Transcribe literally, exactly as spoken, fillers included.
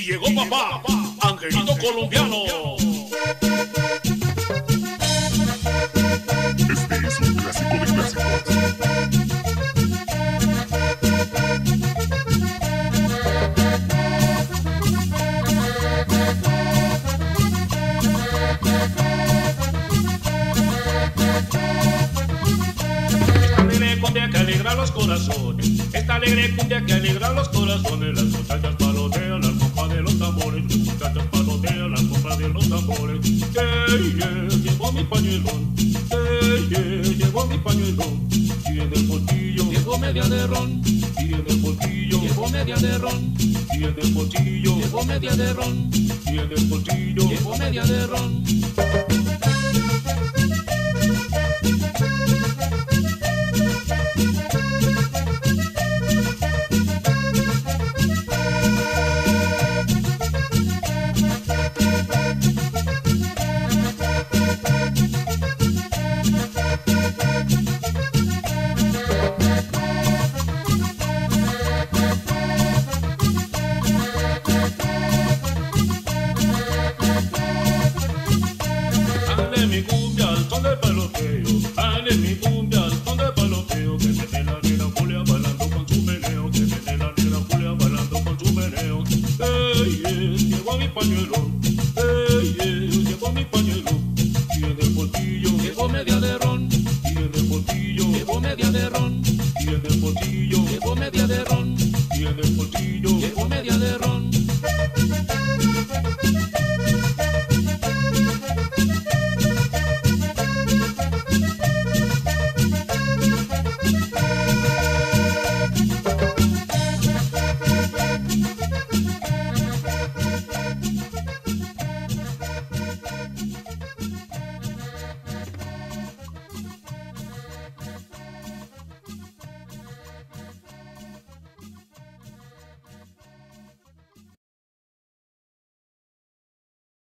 llegó papá, Angelito Colombiano. Este es un clásico de clásicos. Esta alegre cumbia que alegra los corazones, esta alegre cumbia que alegra los corazones, las muchachas palotean al compás de los tambores, las muchachas palotean al compás de los tambores. Hey, yeah, llegó mi pañuelón, hey, yeah, llegó mi pañuelón, y en el bolsillo llegó media de ron, y en el bolsillo llegó media de ron, y en el bolsillo llegó media de ron, y en el bolsillo llegó media de ron. Dale mi cumbia al son del paloteo, dale mi cumbia al son del paloteo, que viene la negra Julia bailando con su meneo, que viene la negra Julia bailando con su meneo. Hey, yeah, llegó mi pañuelón, hey, yeah, llegó mi pañuelón, y en el bolsillo Llegó media de ron, y en el bolsillo llegó media de ron, y en el bolsillo llegó media de ron, y en el bolsillo llegó media de ron.